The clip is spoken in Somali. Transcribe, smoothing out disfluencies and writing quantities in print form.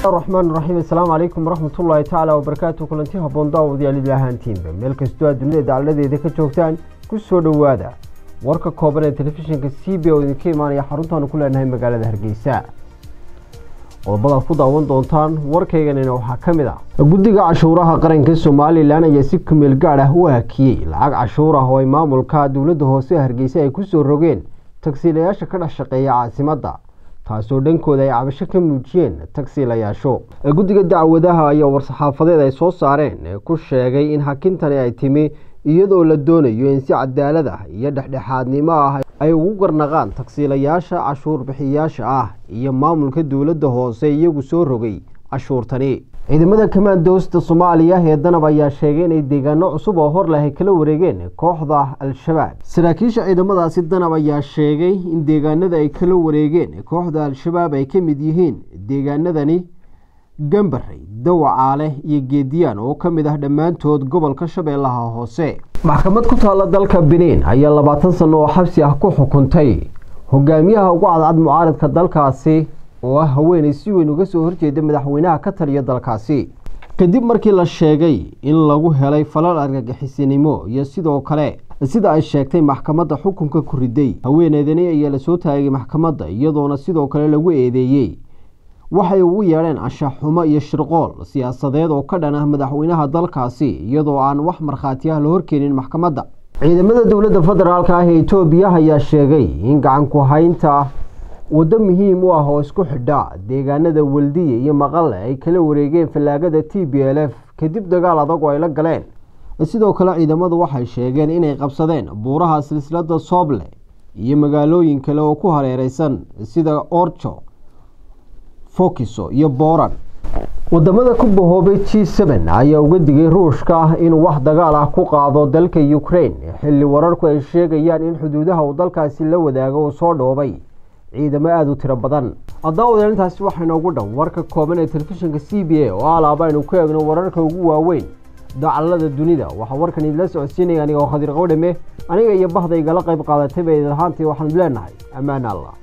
الرحمن الرحيم. السلام عليكم ورحمة الله تعالى وبركاته. كلنتيها بوندا وديالي لهانتين ملك استوى دنيا دعالة ذيك جوكتان كسر دوادا ورك كوبر التلفزيون كسيبي ودنكي ماني حرونتان كلها نهاية مقالة هرقيساء وبضع فوضى وندونتان وركيغانينا waxaa kamida guddiga cashuuraha qaranka Soomaaliland ayaa si kumeel gaar ah u hakiyay lacag cashuuraha oo ay maamulka dawladda hoose Hargeysa ay ku soo rogeen taksiilayaasha ka dhex shaqeeya caasimadda taasoo dhankooda ay cabasho ka muujiyeen taksiilayaashu guddiga dacwadaha ayaa war-saxaafadeed ay soo saareen ku sheegay in hakintani ay timi iyadoo la doonayo in si cadaalad ah iyo dhexdhexaadnimo ah ay ugu garnaqaan taksiilayaasha cashuur bixiyaasha ah iyo maamulka dawladda hoose iyagu soo rogay cashuurtani ciidamada kamaandoosta Soomaaliya ee danab ayaa sheegay in deegaano cusub oo hor leh kala wareegeen kooxda al-shabaab saraakiisha ciidamadaasi danab ayaa sheegay in deegaanada ay kala wareegeen kooxda al-shabaab ay ka mid yihiin deegaanadani Gambarey Dawacaale iyo Geediyaan oo ka mid ah dhamaantood gobolka Shabeellaha Hoose maxkamad ku taala dalka Benin ayaa 20 sano oo xabsi ah ku xukuntay hogaamiyaha ugu cadcad mucaaradka dalkaasi oo ah haweeney si weyn uga soo horjeeda madaxweynaha ka taliya dalkaasi kadib markii la sheegay in lagu helay falal argagixisinimo iyo sidoo kale sida ay sheegtay maxkamadda xukunka ku riday haweeneydani ayaa la soo taagay maxkamadda iyadoona sidoo kale lagu eedeeyay waxay ugu yeereen anshax xumo iyo shirqool siyaasadeed oo ka dhan ah madaxweynaha dalkaasi iyadoo aan wax markhaati ah la horkeenin maxkamadda ciidamada dawladda federaalka ah ee Itoobiya ayaa sheegay in gacan ku haynta waddo muhiim u ah oo isku xidha deegaanada Waldiye iyo Maqale ay kala wareegeen falaagada TPLF kadib dagaal adag oo ay la galeen sidoo kale ciidamadu waxay sheegeen inay qabsadeen buuraha silsiladda Sooble iyo magaalooyin kale oo ku hareeraysan sida Orcho Fokiso iyo Boran wadamada ku bahoobay G7 ayaa uga digay Ruushka inuu wax dagaal ah ku qaado dalka Ukraine xilli wararku ay sheegayaan in xuduudaha uu dalkaasi la wadaago oo soo dhoobay ciidamo aad u tiro badan adawada intaasi waxa inoogu dhow warka kooban ee telefishinka CBA oo alaaba inuu ku eegno wararka ugu waaweyn dacallada dunida waxa warkan idila socodsiinaya aniga oo Khadir Qowdhame aniga iyo bahdayga la qayb qaadatay bay ahaantii waxaan leenahay amaan Allah